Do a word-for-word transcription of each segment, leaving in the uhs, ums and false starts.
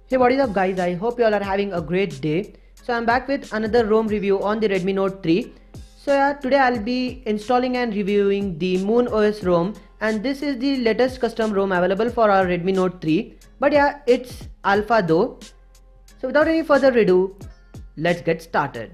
Hey, what is up guys, I hope you all are having a great day. So I'm back with another ROM review on the Redmi Note three. So yeah, today I'll be installing and reviewing the MoonOS ROM, and this is the latest custom ROM available for our Redmi Note three. But yeah, it's alpha though. So without any further ado, let's get started.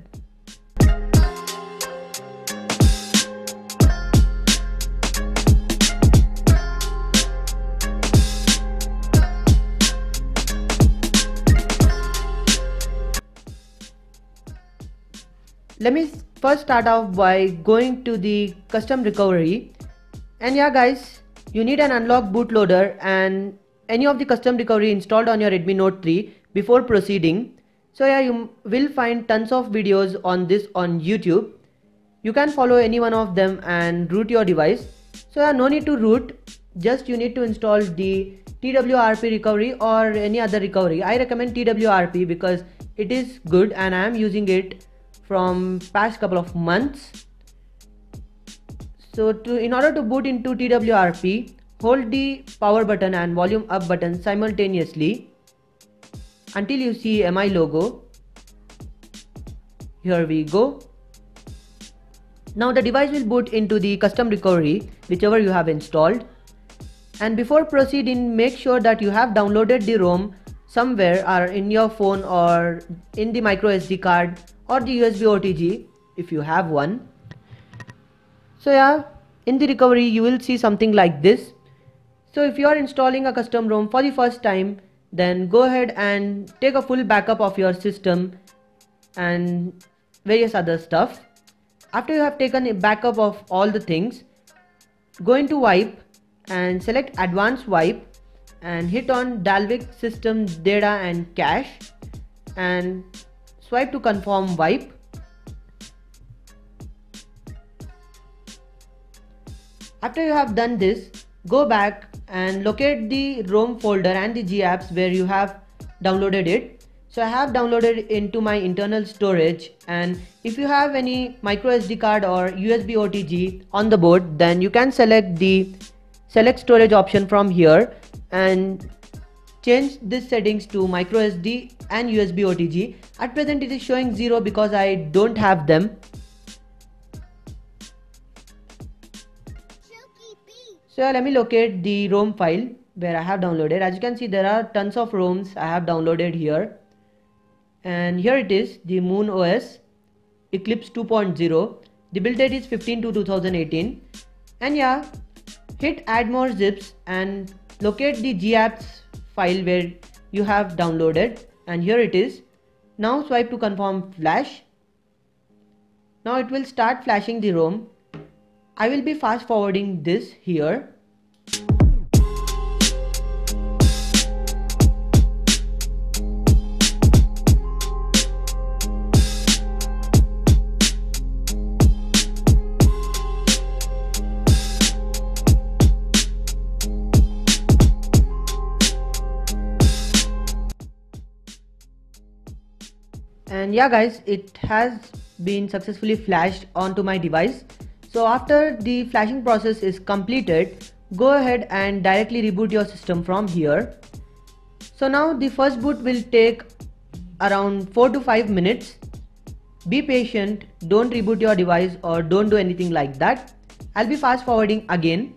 Let me first start off by going to the custom recovery. And yeah guys, you need an unlock bootloader and any of the custom recovery installed on your Redmi Note three before proceeding. So yeah, you will find tons of videos on this on YouTube. You can follow any one of them and root your device. So yeah, no need to root, just you need to install the T W R P recovery or any other recovery. I recommend T W R P because it is good and I am using it from past couple of months. So to in order to boot into T W R P, hold the power button and volume up button simultaneously until you see M I logo. Here we go. Now the device will boot into the custom recovery whichever you have installed. And before proceeding, make sure that you have downloaded the ROM somewhere, or in your phone or in the micro S D card or the U S B O T G if you have one. So yeah, in the recovery you will see something like this. So if you are installing a custom ROM for the first time, then go ahead and take a full backup of your system and various other stuff. After you have taken a backup of all the things, go into wipe and select advanced wipe and hit on Dalvik system data and cache and swipe to confirm wipe. After you have done this, go back and locate the ROM folder and the G apps where you have downloaded it. So I have downloaded it into my internal storage, and if you have any micro S D card or U S B O T G on the board, then you can select the select storage option from here and change this settings to micro S D and U S B O T G. At present it is showing zero because I don't have them. So let me locate the ROM file where I have downloaded. As you can see, there are tons of ROMs I have downloaded here. And here it is, the MoonOS Eclipse two point oh. The build date is fifteen two two thousand eighteen. And yeah, hit add more zips and locate the G apps file where you have downloaded, and here it is. Now swipe to confirm flash. Now it will start flashing the ROM. I will be fast forwarding this here. And yeah guys, it has been successfully flashed onto my device. So after the flashing process is completed, go ahead and directly reboot your system from here. So now the first boot will take around four to five minutes. Be patient, don't reboot your device or don't do anything like that. I'll be fast forwarding again.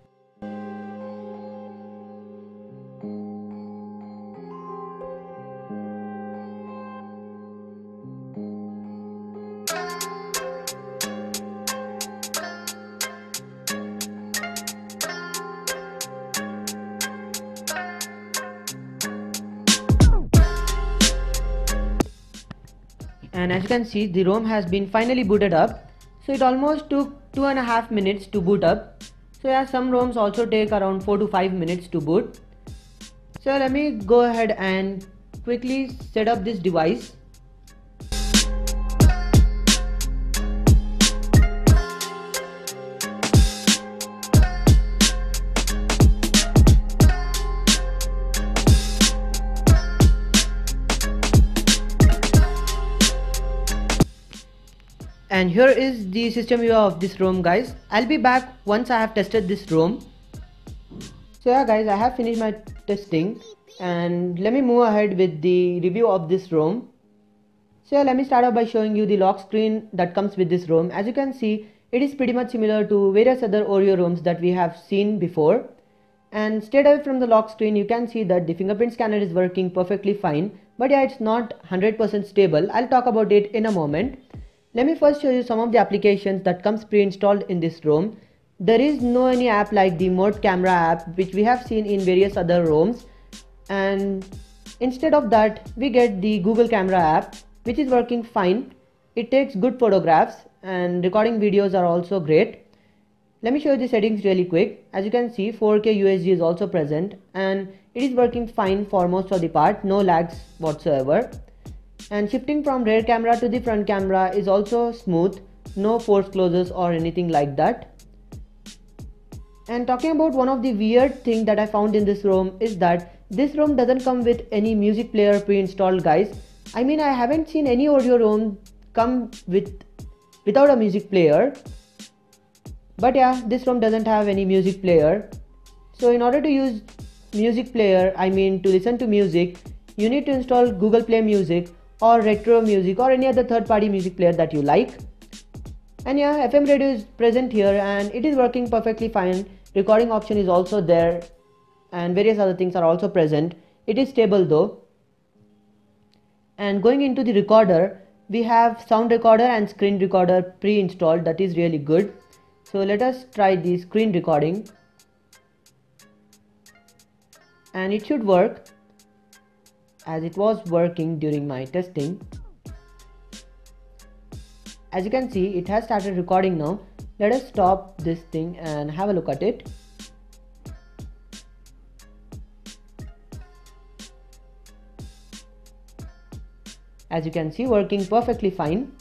And as you can see, the ROM has been finally booted up. So it almost took two and a half minutes to boot up. So yeah, some ROMs also take around four to five minutes to boot. So let me go ahead and quickly set up this device. And here is the system view of this ROM guys. I'll be back once I have tested this ROM. So yeah guys, I have finished my testing And let me move ahead with the review of this ROM. So let me start off by showing you the lock screen that comes with this ROM. As you can see, it is pretty much similar to various other Oreo ROMs that we have seen before. And straight away from the lock screen, you can see that the fingerprint scanner is working perfectly fine. But yeah, it's not one hundred percent stable. I'll talk about it in a moment. Let me first show you some of the applications that comes pre-installed in this ROM. There is no any app like the Mode Camera app, which we have seen in various other ROMs. And instead of that, we get the Google Camera app, which is working fine. It takes good photographs and recording videos are also great. Let me show you the settings really quick. As you can see, four K U H D is also present and it is working fine for most of the part, no lags whatsoever. And shifting from rear camera to the front camera is also smooth, no force closes or anything like that. And talking about one of the weird thing that I found in this ROM is that this ROM doesn't come with any music player pre-installed, guys. I mean, I haven't seen any Oreo ROM come with without a music player. But yeah, this ROM doesn't have any music player. So in order to use music player, I mean to listen to music, you need to install Google Play Music or Retro Music or any other third-party music player that you like. And yeah, F M radio is present here and it is working perfectly fine. Recording option is also there and various other things are also present. It is stable though. And going into the recorder, we have sound recorder and screen recorder pre-installed. That is really good. So let us try the screen recording. And it should work as it was working during my testing. As you can see, it has started recording now. Let us stop this thing and have a look at it. As you can see, working perfectly fine.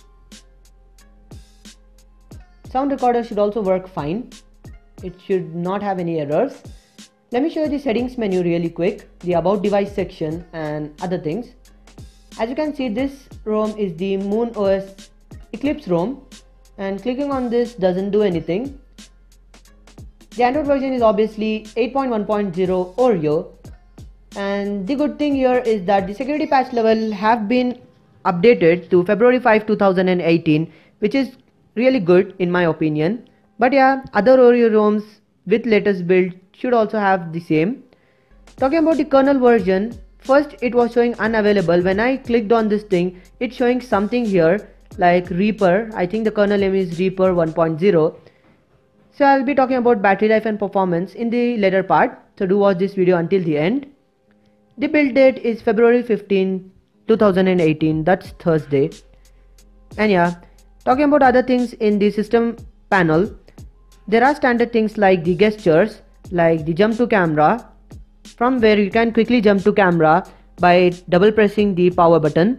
Sound recorder should also work fine. It should not have any errors. Let me show you the settings menu really quick, the about device section and other things. As you can see, this ROM is the Moon O S Eclipse ROM and clicking on this doesn't do anything. The Android version is obviously eight point one point zero Oreo, and the good thing here is that the security patch level have been updated to February fifth two thousand eighteen, which is really good in my opinion. But yeah, other Oreo ROMs with latest build should also have the same. Talking about the kernel version, first it was showing unavailable. When I clicked on this thing, it's showing something here like Reaper. I think the kernel name is Reaper one point zero. So I'll be talking about battery life and performance in the later part, so do watch this video until the end. The build date is February fifteenth two thousand eighteen, that's Thursday. And yeah, talking about other things in the system panel, there are standard things like the gestures, like the jump to camera, from where you can quickly jump to camera by double pressing the power button.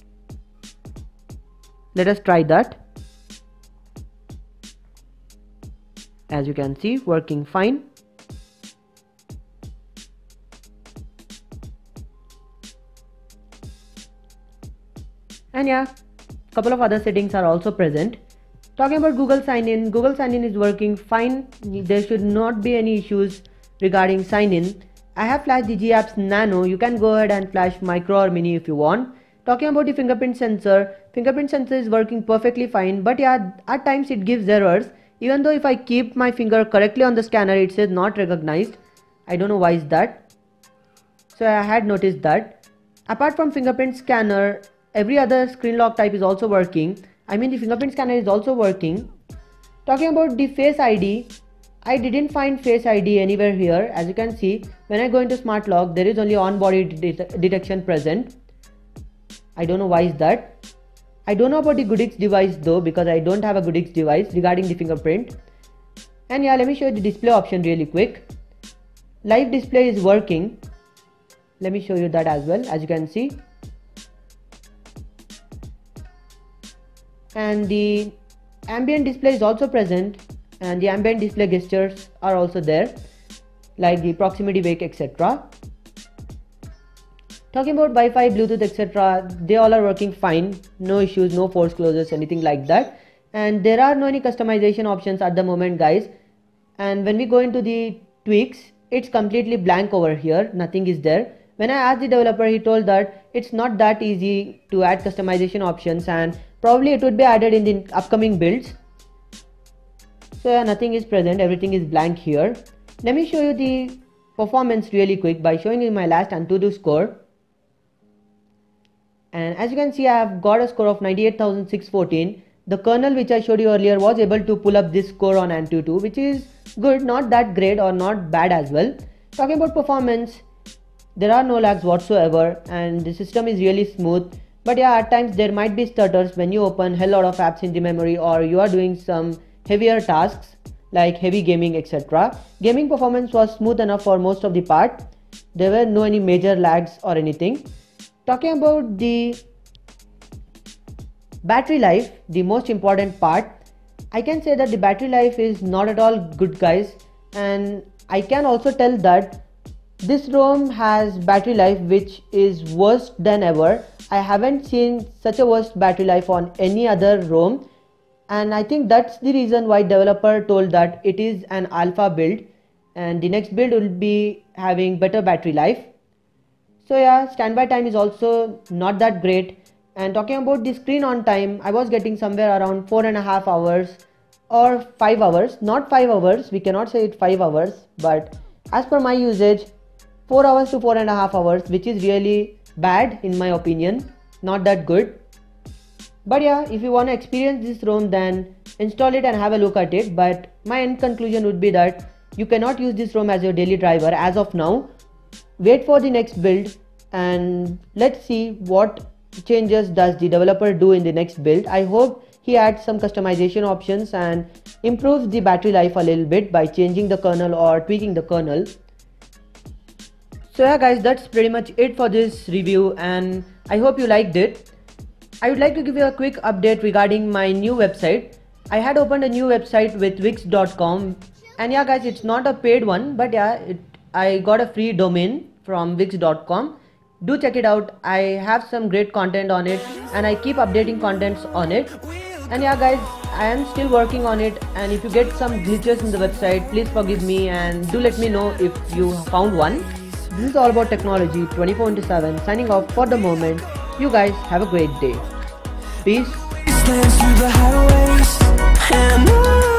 Let us try that. As you can see, working fine. And yeah, couple of other settings are also present. Talking about Google sign-in, Google sign-in is working fine. There should not be any issues regarding sign-in. I have flashed the G Apps Nano. You can go ahead and flash Micro or Mini if you want. Talking about the fingerprint sensor, fingerprint sensor is working perfectly fine, but yeah, at times it gives errors. Even though if I keep my finger correctly on the scanner, it says not recognized. I don't know why is that. So I had noticed that. Apart from fingerprint scanner, every other screen lock type is also working. I mean the fingerprint scanner is also working. Talking about the Face I D, I didn't find Face I D anywhere here. As you can see, when I go into Smart Lock, there is only on body det detection present. I don't know why is that. I don't know about the Goodix device though, because I don't have a Goodix device regarding the fingerprint. And yeah, let me show you the display option really quick. Live display is working. Let me show you that as well. As you can see, and the ambient display is also present, and the ambient display gestures are also there, like the proximity wake, et cetera. Talking about Wi-Fi, Bluetooth, et cetera, they all are working fine. No issues, no force closes, anything like that. And there are no any customization options at the moment, guys. And when we go into the tweaks, it's completely blank over here. Nothing is there. When I asked the developer, he told that it's not that easy to add customization options and probably it would be added in the upcoming builds. So yeah, nothing is present, everything is blank here. Let me show you the performance really quick by showing you my last AnTuTu score. And as you can see, I have got a score of ninety-eight thousand six hundred fourteen. The kernel which I showed you earlier was able to pull up this score on AnTuTu, which is good, not that great or not bad as well. Talking about performance, there are no lags whatsoever and the system is really smooth. But yeah, at times there might be stutters when you open hell lot of apps in the memory or you are doing some heavier tasks like heavy gaming, et cetera. Gaming performance was smooth enough for most of the part. There were no any major lags or anything. Talking about the battery life, the most important part, I can say that the battery life is not at all good, guys, and I can also tell that this ROM has battery life which is worse than ever. I haven't seen such a worst battery life on any other ROM, and I think that's the reason why developer told that it is an alpha build and the next build will be having better battery life. So yeah, standby time is also not that great. And talking about the screen on time, I was getting somewhere around four and a half hours or five hours, not five hours, we cannot say it five hours, but as per my usage, four hours to four and a half hours, which is really bad in my opinion, not that good. But yeah, if you want to experience this ROM, then install it and have a look at it. But my end conclusion would be that you cannot use this ROM as your daily driver as of now. Wait for the next build and let's see what changes does the developer do in the next build. I hope he adds some customization options and improves the battery life a little bit by changing the kernel or tweaking the kernel. So yeah guys, that's pretty much it for this review and I hope you liked it. I would like to give you a quick update regarding my new website. I had opened a new website with Wix dot com and yeah guys, it's not a paid one, but yeah, it, I got a free domain from Wix dot com. Do check it out. I have some great content on it and I keep updating contents on it. And yeah guys, I am still working on it, and if you get some glitches in the website, please forgive me and do let me know if you found one. This is all about technology twenty-four into seven, signing off for the moment. You guys have a great day. Peace.